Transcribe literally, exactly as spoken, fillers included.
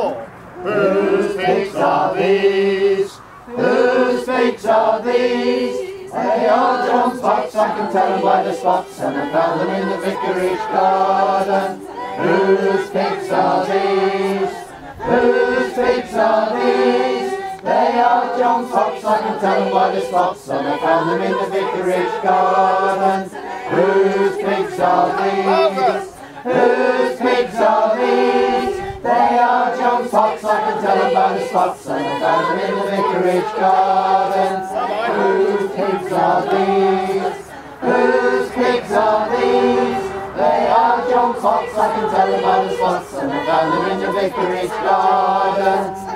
four. Whose pigs are these? Whose pigs are these? They are John's pups, I can tell them by the spots, and I found them in the vicarage garden. Whose pigs are these? Whose pigs are these? They are John's pups, I can tell them by the spots, and I found them in the vicarage garden. Whose pigs are these? Whose pigs are these? They are John's pups, I can tell them by the spots, and I found them in the vicarage garden. Whose pigs are these? Whose pigs are these? They are John's pups, I can tell them by the spots, and I found them in the vicarage garden.